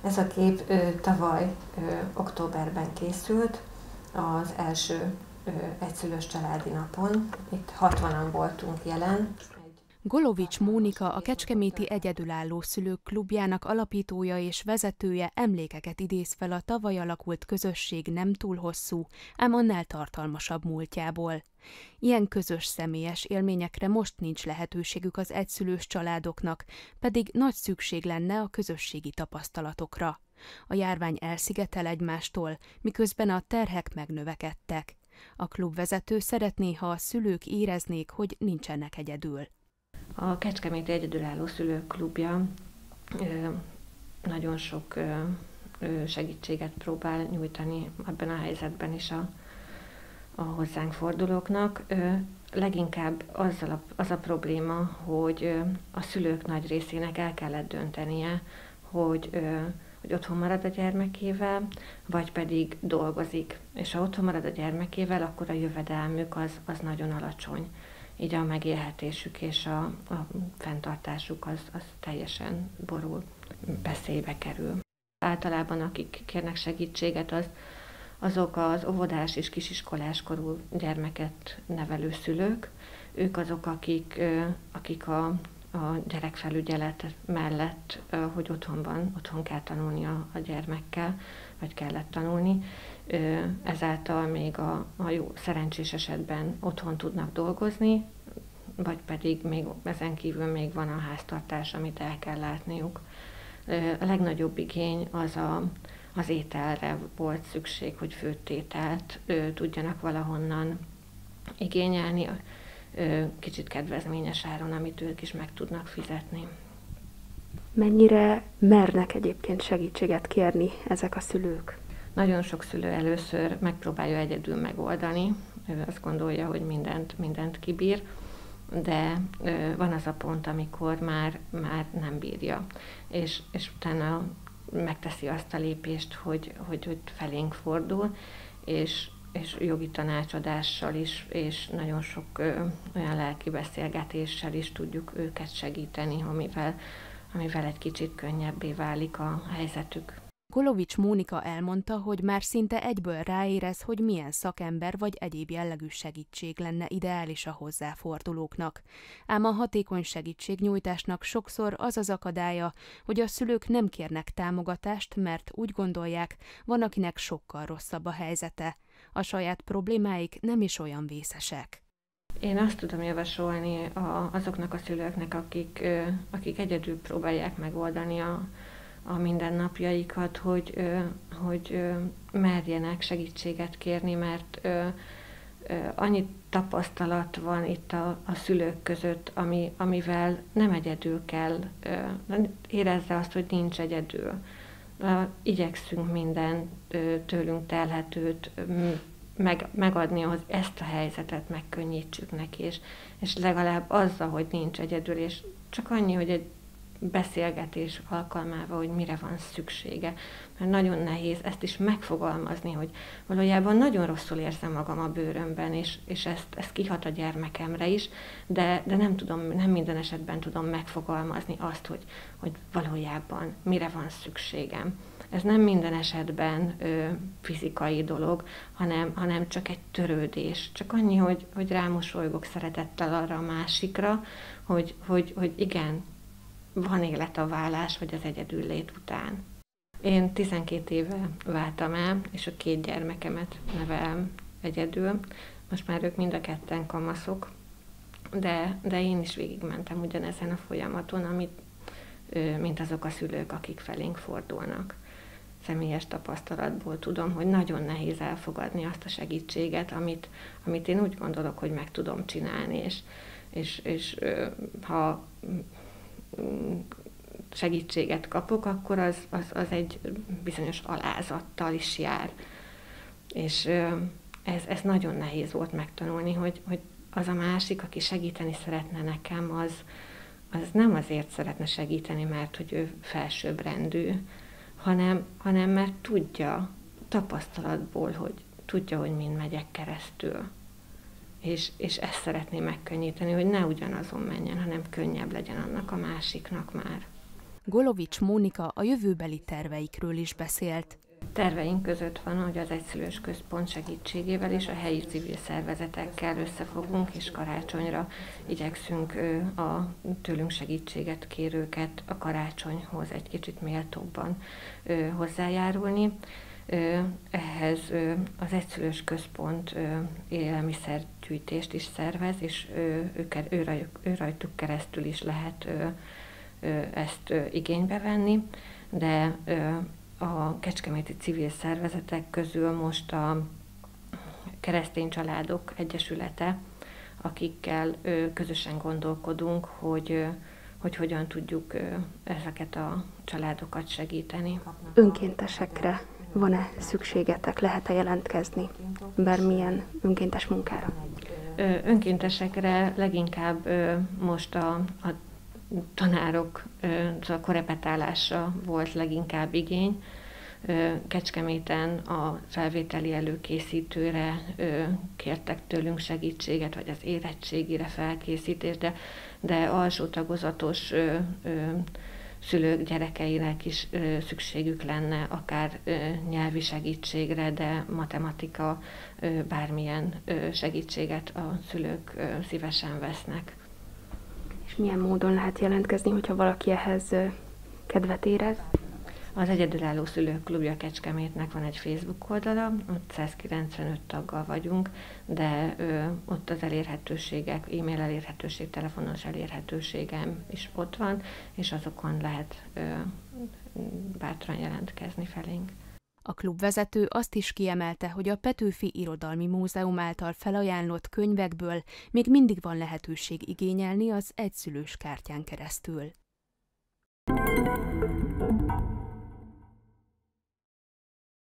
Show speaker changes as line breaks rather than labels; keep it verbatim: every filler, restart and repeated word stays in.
Ez a kép ö, tavaly ö, októberben készült, az első ö, egyszülős családi napon. Itt hatvanan voltunk jelen.
Golovics Mónika, a Kecskeméti Egyedülálló Szülők Klubjának alapítója és vezetője emlékeket idéz fel a tavaly alakult közösség nem túl hosszú, ám annál tartalmasabb múltjából. Ilyen közös személyes élményekre most nincs lehetőségük az egyszülős családoknak, pedig nagy szükség lenne a közösségi tapasztalatokra. A járvány elszigetel egymástól, miközben a terhek megnövekedtek. A klubvezető szeretné, ha a szülők éreznék, hogy nincsenek egyedül.
A Kecskeméti Egyedülálló Szülők Klubja nagyon sok segítséget próbál nyújtani ebben a helyzetben is a, a hozzánk fordulóknak. Leginkább azzal a, az a probléma, hogy a szülők nagy részének el kellett döntenie, hogy, hogy otthon marad a gyermekével, vagy pedig dolgozik. És ha otthon marad a gyermekével, akkor a jövedelmük az, az nagyon alacsony. Így a megélhetésük és a, a fenntartásuk az, az teljesen borul, veszélybe kerül. Általában akik kérnek segítséget, az, azok az óvodás és kisiskolás korú gyermeket nevelő szülők. Ők azok, akik, akik a, a gyerekfelügyelet mellett, hogy otthon van, otthon kell tanulni a, a gyermekkel, vagy kellett tanulni. Ezáltal még a, a jó szerencsés esetben otthon tudnak dolgozni, vagy pedig még ezen kívül még van a háztartás, amit el kell látniuk. A legnagyobb igény az a, az ételre volt szükség, hogy főttételt tudjanak valahonnan igényelni, kicsit kedvezményes áron, amit ők is meg tudnak fizetni.
Mennyire mernek egyébként segítséget kérni ezek a szülők?
Nagyon sok szülő először megpróbálja egyedül megoldani, ő azt gondolja, hogy mindent, mindent kibír, de van az a pont, amikor már, már nem bírja, és, és utána megteszi azt a lépést, hogy, hogy, hogy felénk fordul, és, és jogi tanácsadással is, és nagyon sok ö, olyan lelki beszélgetéssel is tudjuk őket segíteni, amivel, amivel egy kicsit könnyebbé válik a helyzetük.
Golovics Mónika elmondta, hogy már szinte egyből ráérez, hogy milyen szakember vagy egyéb jellegű segítség lenne ideális a hozzáfordulóknak. Ám a hatékony segítségnyújtásnak sokszor az az akadálya, hogy a szülők nem kérnek támogatást, mert úgy gondolják, van akinek sokkal rosszabb a helyzete. A saját problémáik nem is olyan vészesek.
Én azt tudom javasolni a, azoknak a szülőknek, akik, akik egyedül próbálják megoldani a a mindennapjaikat, hogy, hogy merjenek segítséget kérni, mert annyi tapasztalat van itt a, a szülők között, ami, amivel nem egyedül kell, érezze azt, hogy nincs egyedül. Igyekszünk minden tőlünk telhetőt meg, megadni, hogy ezt a helyzetet megkönnyítsük neki, és, és legalább azzal, hogy nincs egyedül, és csak annyi, hogy egy beszélgetés alkalmával, hogy mire van szüksége. Mert nagyon nehéz ezt is megfogalmazni, hogy valójában nagyon rosszul érzem magam a bőrömben, és, és ezt, ezt kihat a gyermekemre is, de, de nem tudom, nem minden esetben tudom megfogalmazni azt, hogy, hogy valójában mire van szükségem. Ez nem minden esetben ö, fizikai dolog, hanem, hanem csak egy törődés. Csak annyi, hogy, hogy rámosolygok szeretettel arra a másikra, hogy, hogy, hogy igen, van élet a vállás vagy az egyedüllét után. Én tizenkét éve váltam el, és a két gyermekemet nevelem egyedül. Most már ők mind a ketten kamaszok, de, de én is végigmentem ugyanezen a folyamaton, amit, mint azok a szülők, akik felénk fordulnak. Személyes tapasztalatból tudom, hogy nagyon nehéz elfogadni azt a segítséget, amit, amit én úgy gondolok, hogy meg tudom csinálni, és, és, és ha segítséget kapok, akkor az, az, az egy bizonyos alázattal is jár. És ez, ez nagyon nehéz volt megtanulni, hogy, hogy az a másik, aki segíteni szeretne nekem, az, az nem azért szeretne segíteni, mert hogy ő felsőbbrendű, hanem, hanem mert tudja tapasztalatból, hogy tudja, hogy mind megyek keresztül. És, és ezt szeretném megkönnyíteni, hogy ne ugyanazon menjen, hanem könnyebb legyen annak a másiknak már.
Golovics Mónika a jövőbeli terveikről is beszélt.
Terveink között van, hogy az Egyszülős Központ segítségével és a helyi civil szervezetekkel összefogunk, és karácsonyra igyekszünk a tőlünk segítséget kérőket a karácsonyhoz egy kicsit méltóbban hozzájárulni. Ehhez az Egyszülős Központ élelmiszergyűjtést is szervez, és ő rajtuk keresztül is lehet ezt igénybe venni, de a kecskeméti civil szervezetek közül most a Keresztény Családok Egyesülete, akikkel közösen gondolkodunk, hogy, hogy hogyan tudjuk ezeket a családokat segíteni.
Önkéntesekre van-e szükségetek, lehet-e jelentkezni bármilyen önkéntes munkára?
Önkéntesekre leginkább most a, a tanárok a korepetálásra volt leginkább igény. Kecskeméten a felvételi előkészítőre kértek tőlünk segítséget, vagy az érettségire felkészítést, de, de alsó tagozatos szülők gyerekeinek is szükségük lenne akár nyelvi segítségre, de matematika, bármilyen segítséget a szülők szívesen vesznek.
És milyen módon lehet jelentkezni, hogyha valaki ehhez kedvet érez?
Az Egyedülálló Szülők Klubja Kecskemétnek van egy Facebook oldala, ott száz kilencvenöt taggal vagyunk, de ö, ott az elérhetőségek, e-mail elérhetőség, telefonos elérhetőségem is ott van, és azokon lehet ö, bátran jelentkezni felénk.
A klubvezető azt is kiemelte, hogy a Petőfi Irodalmi Múzeum által felajánlott könyvekből még mindig van lehetőség igényelni az egyszülős kártyán keresztül.